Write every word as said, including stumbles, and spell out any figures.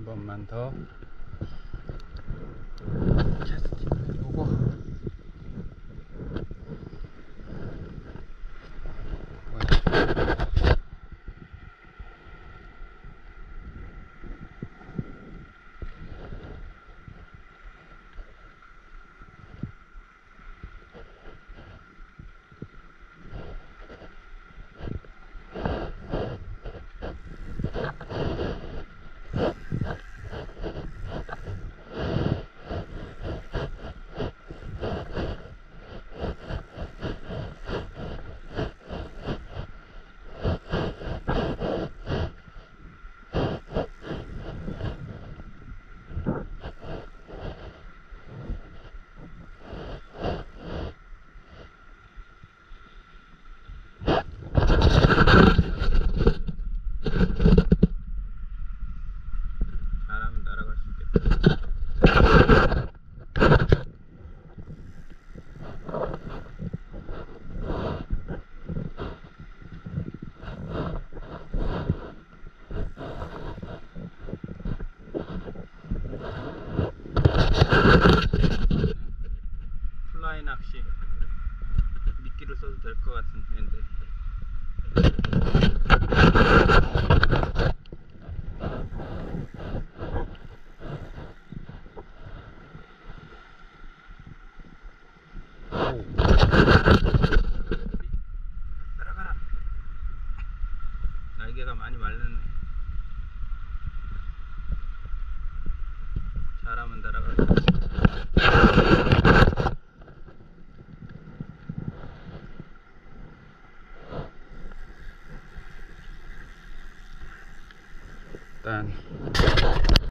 번만 더 캐스팅을 해보고 잘하면 날아갈 수 있겠다. 플라이 낚시 미끼를 써도 될 것 같은 애인데 따라가라. 날개가 많이 말랐네. 잘하면 따라갈 수 있어. 일단